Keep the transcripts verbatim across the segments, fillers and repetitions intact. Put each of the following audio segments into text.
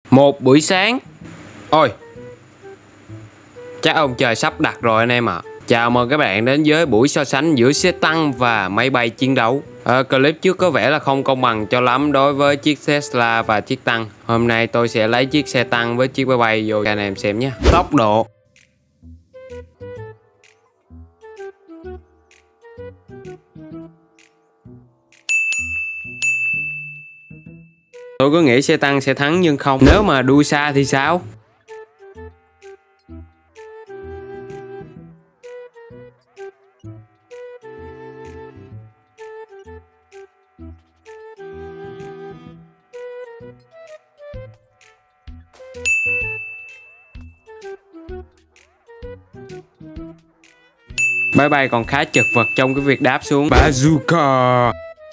Một buổi sáng. Ôi, chắc ông trời sắp đặt rồi anh em ạ. À. Chào mừng các bạn đến với buổi so sánh giữa xe tăng và máy bay chiến đấu. à, Clip trước có vẻ là không công bằng cho lắm đối với chiếc Tesla và chiếc tăng. Hôm nay tôi sẽ lấy chiếc xe tăng với chiếc máy bay vô cho anh em xem nhé. Tốc độ. Tôi cứ nghĩ xe tăng sẽ thắng nhưng không. Nếu mà đua xa thì sao? Máy bay còn khá chật vật trong cái việc đáp xuống. Bazooka.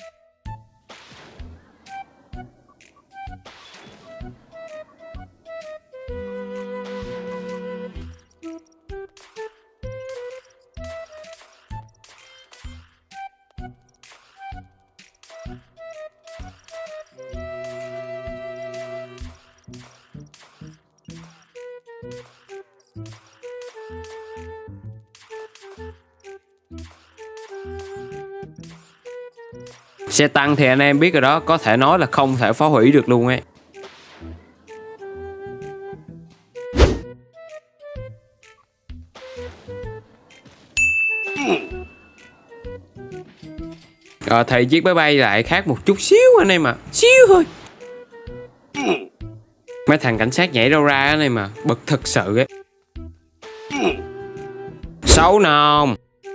Xe tăng thì anh em biết rồi đó, có thể nói là không thể phá hủy được luôn ấy. Ờ, thì chiếc máy bay lại khác một chút xíu anh em ạ, à. Xíu thôi. Mấy thằng cảnh sát nhảy đâu ra anh em à, bực thật sự ấy. Xấu nồng.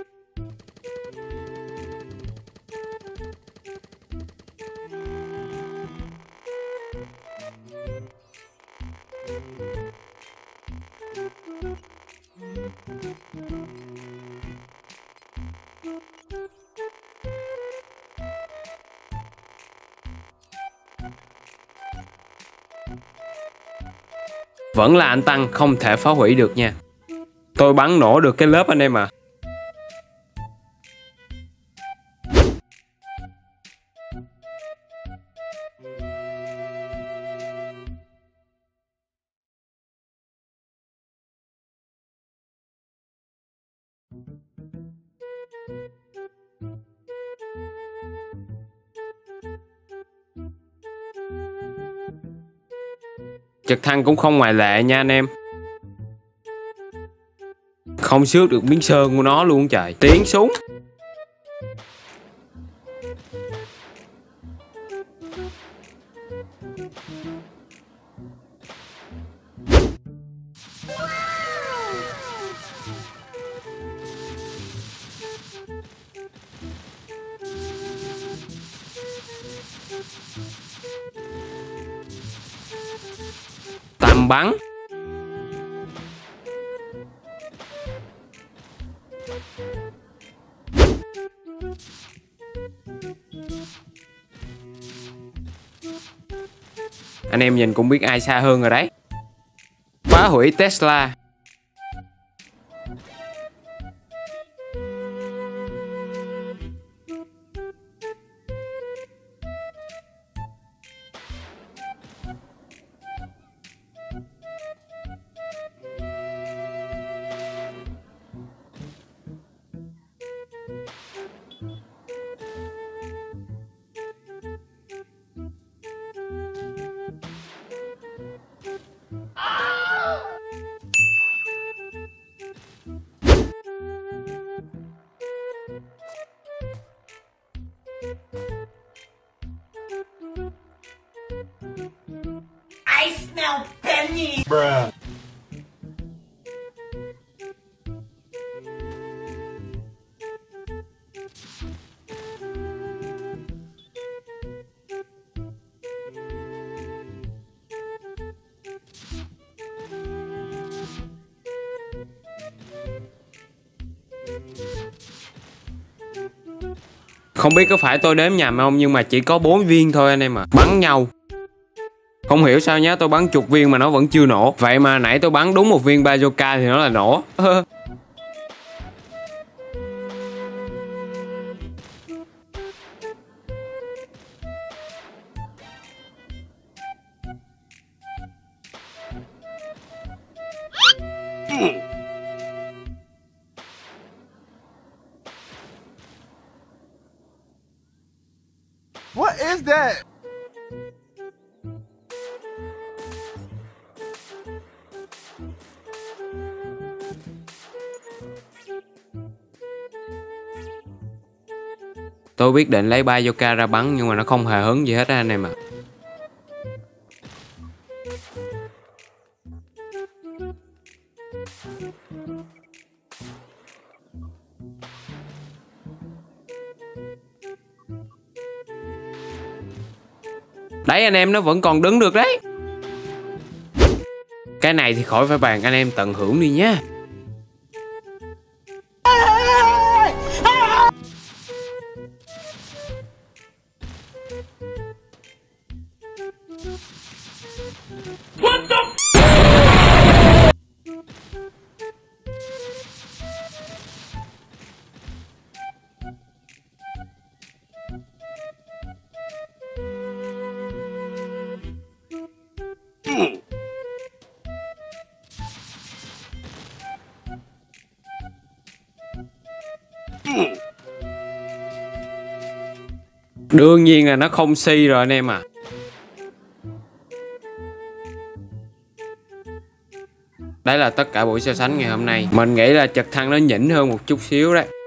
Vẫn là anh tăng không thể phá hủy được nha. Tôi bắn nổ được cái lớp anh em à. Trực thăng cũng không ngoại lệ nha anh em. Không xước được miếng sơn của nó luôn trời. Tiến súng. Tầm bắn. Anh em nhìn cũng biết ai xa hơn rồi đấy. Phá hủy Tesla. I smell penny. Bruh. Không biết có phải tôi đếm nhầm không nhưng mà chỉ có bốn viên thôi anh em à. Bắn nhau. Không hiểu sao nhá, tôi bắn chục viên mà nó vẫn chưa nổ. Vậy mà nãy tôi bắn đúng một viên bazooka thì nó là nổ. is that? Tôi quyết định lấy bazooka ra bắn nhưng mà nó không hề hứng gì hết á anh em ạ. Đấy anh em, nó vẫn còn đứng được đấy. Cái này thì khỏi phải bàn, anh em tận hưởng đi nhé. What the f- Đương nhiên là nó không si rồi anh em à. Đấy là tất cả buổi so sánh ngày hôm nay. Mình nghĩ là trực thăng nó nhỉnh hơn một chút xíu đấy.